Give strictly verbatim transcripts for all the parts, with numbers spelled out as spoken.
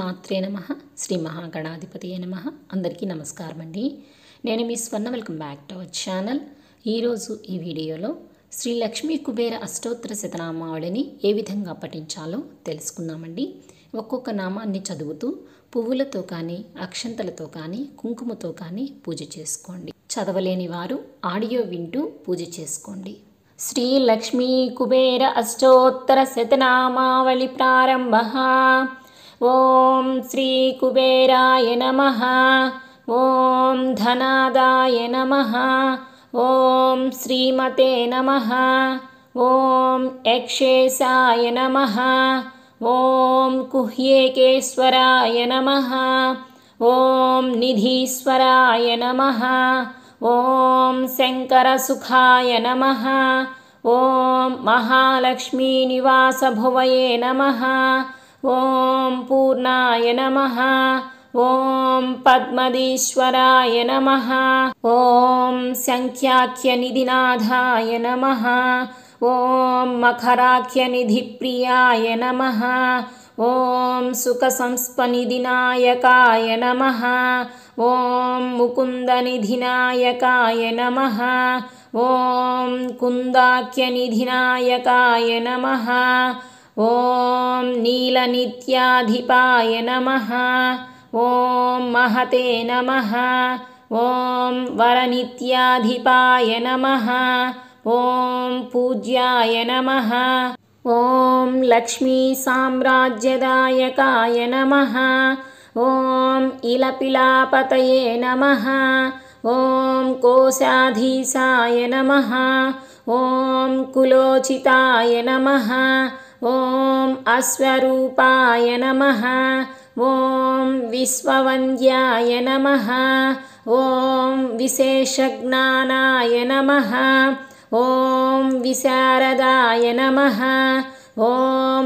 శ్రీమాత్రే నమః. శ్రీ మహాగణాధిపతియే నమః. అందరికీ నమస్కారం అండి. నేను మీ Swarna. Welcome back to our channel. ఈరోజు ఈ వీడియోలో శ్రీ లక్ష్మీ కుబేర అష్టోత్తర శతనామావళిని ఏ విధంగా పఠించాలో తెలుసుకుందామండి. ఒక్కొక్క నామాన్ని చదువుతూ పువ్వులతో కానీ అక్షంతలతో కానీ కుంకుమతో కానీ పూజ చేసుకోండి. చదవలేని వారు ఆడియో వింటూ పూజ చేసుకోండి. శ్రీ లక్ష్మీ కుబేర అష్టోత్తర శతనామావళి ప్రారంభః. ఓం శ్రీ కుబేరాయ నమః. ఓం ధనాదాయ నమః. ఓం శ్రీమతే నమః. ఓం యక్షేశాయ నమః. ఓం కుహ్యేకేశ్వరాయ నమః. ఓం నిధీశ్వరాయ నమః. ఓం శంకరసుఖాయ నమః. ఓం మహాలక్ష్మీ నివాస భువయే నమః. ఓం పూర్ణాయ నమః. ఓం పద్మదీశ్వరాయ నమః. ఓం సంఖ్యాఖ్యనిధినాథాయ నమః. ఓం మకరాఖ్యనిధిప్రియాయ నమః. ఓం సుఖసంస్పనిధినాయకాయ నమః. ఓం ముకుందనిధినాయకాయ నమః. ఓం కుందాఖ్యనిధినాయకాయ నమః. ఓం నీలనిత్యాధిపాయ నమః. ఓం మహతే నమః. ఓం వరనిత్యాధిపాయ నమః. ఓం పూజ్యాయ నమః. ఓం లక్ష్మీ సామ్రాజ్యదాయకాయ నమః. ఓం ఇలపిలాపతయే నమః. ఓం కోశాధీశాయ నమః. ఓం కులోచితాయ నమః. ఓం అశ్వరూపాయ నమః. ఓం విశ్వవంద్యాయ నమః. ఓం విశేషజ్ఞానాయ నమః. ఓం విశారదాయ నమః. ఓం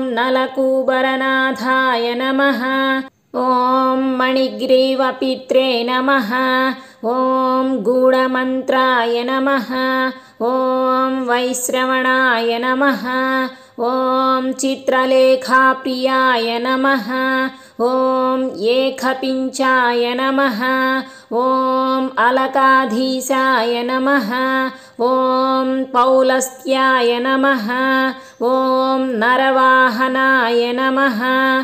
నలకూబరనాథాయ నమః. ఓం మణిగ్రీవపిత్రే నమః. ఓం గూఢమంత్రాయ నమః. ఓం వైశ్రవణాయ నమః. ఓం చిత్రలేఖాప్రియాయ నమః. ఓం ఏకపించాయ నమః. ఓం అలకాధీశాయ నమః. ఓం పౌలస్త్యాయ నమః. ఓం నరవాహనాయ నమః.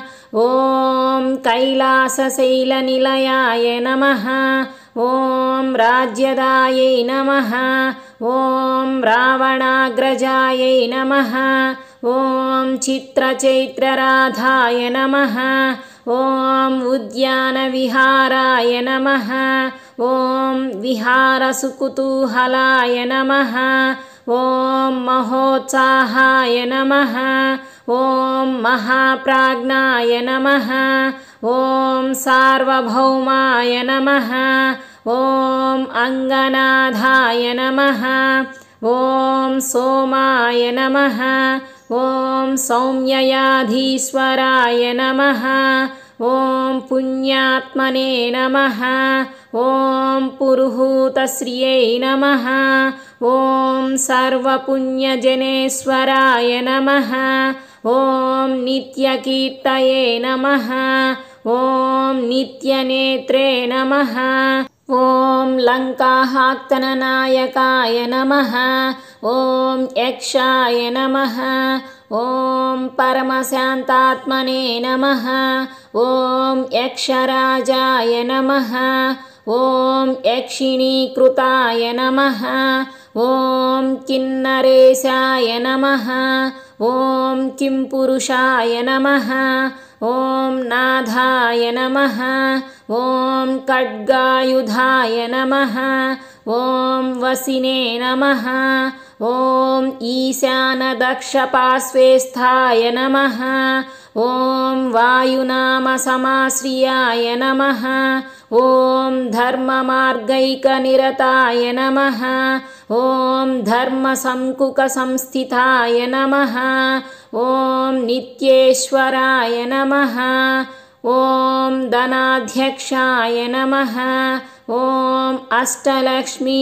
ఓం కైలాసశైలనిలయాయ నమః. ఓం రాజ్యదాయై నమః. ఓం రావణాగ్రజాయై నమః. ఓం చిత్రచైత్రరాధాయ నమః. ఓం ఉద్యానవిహారాయ నమః. ఓం విహారసుకుతూహలాయ నమః. ఓం మహోత్సాహాయ నమః. ఓం మహాప్రాజ్ఞాయ నమః. ఓం సార్వభౌమాయ నమః. ఓం అంగనాథాయ నమః. ఓం సోమాయ నమః. ఓం సౌమ్యయాధీశ్వరాయ నమః. ఓం పుణ్యాత్మనే నమః. ఓం పురుహూతశ్రియై నమః. ఓం సర్వపుణ్యజనేశ్వరాయ నమః. ఓం నిత్యకీర్తయే నమః. ఓం నిత్యనేత్రే నమః. ఓం లంకాహాక్తననాయకాయ నమః. ఓం యక్షాయ నమః. ఓం పరమశాంతాత్మనే నమః. ఓం యక్షరాజాయ నమః. ఓం యక్షిణీకృతాయ నమః. ఓం కిన్నరేశాయ నమః. ఓం కింపురుషాయ నమః. ఓం నాథాయ నమః. ఓం ఖడ్గాయుధాయ నమః. ఓం వసినే నమః. ఓం ఈశానదక్షపార్శ్వేస్థాయ నమః. ఓం వాయునామసమాశ్రియాయ నమః. ఓం ధర్మమార్గైకనిరతాయ నమః. ఓం ధర్మసంకుకసంస్థితాయ నమః. ఓం నిత్యేశ్వరాయ నమః. ఓం ధనాధ్యక్షాయ నమః. ఓం అష్టలక్ష్మీ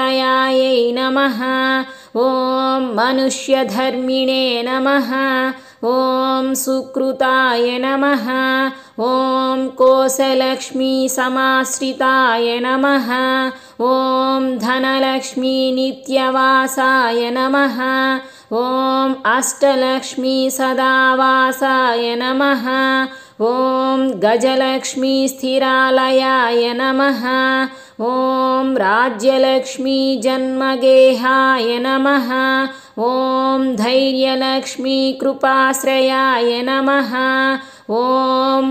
ఆశ్రితనిలయాయై నమః. ఓం మనుష్యధర్మిణే నమః. ॐ सुकृताय नमः ॐ कोशलक्ष्मी समाश्रिताय नमः ॐ धनलक्ष्मी नित्यवासाय नमः ॐ अष्टलक्ष्मी सदावासाय नमः ॐ गजलक्ष्मी स्थिरालयाय नमः ॐ राज्यलक्ष्मी जन्मगेहाय नमः ॐ धैर्यलक्ष्मी कृपाश्रयाय नमः ॐ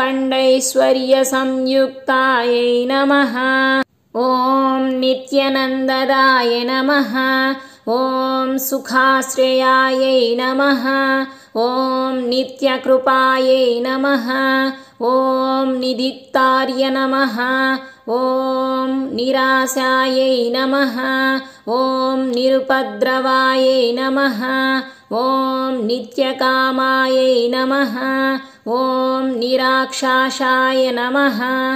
अखण्डैश्वर्यसंयुक्तायै नमः ॐ नित्यानन्ददाय नमः ॐ सुखाश्रयायै नमः ॐ नित्यकृपायै नमः ॐ निदित्तार्य नमः ॐ निराशायै नमः ॐ निरुपद्रवायै नमः ॐ नित्यकामायै नमः ॐ निराक्षसाय नमः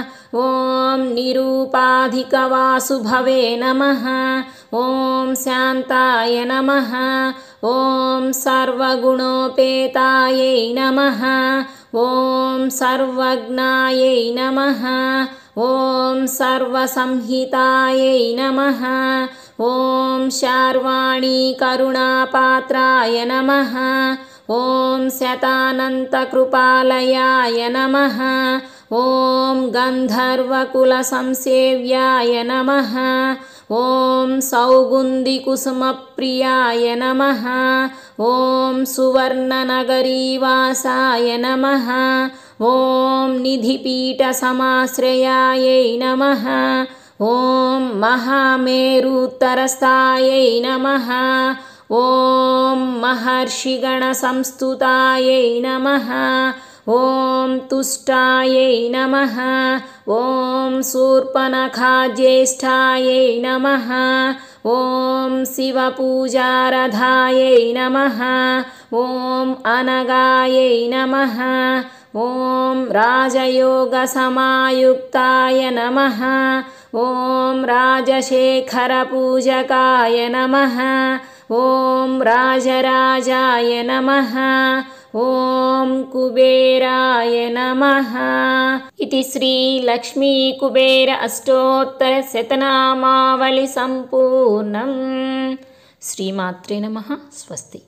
ॐ निरूपाधिकवासुभवे नमः ॐ शान्ताय नमः ॐ सर्वगुणोपेतायै नमः ॐ सर्वज्ञायै नमः ॐ सर्वसंहितायै नमः ॐ शार्वाणी करुणापात्राय नमः ॐ शतानन्तकृपालयाय नमः ॐ गन्धर्वकुलसंसेव्याय नमः ॐ सौगुन्धिकुसुमप्रियाय नमः ॐ सुवर्णनगरीवासाय नमः ॐ निधिपीठसमाश्रयायै नमः ॐ महामेरुत्तरस्थायै नमः ॐ महर्षिगणसंस्तुतायै नमः ॐ तुष्टायै नमः ॐ शूर्पणखाज्येष्ठायै नमः ॐ शिवपूजारधायै नमः ॐ अनगायै नमः ॐ राजयोगसमायुक्ताय नमः ॐ राजशेखरपूजकाय नमः ॐ राजराजाय नमः ॐ कुबेराय नमः इति श्री लक्ष्मी कुबेर अष्टोत्तर शतनामावली सम्पूर्णम्। श्रीमात्रे नमः। स्वस्ति।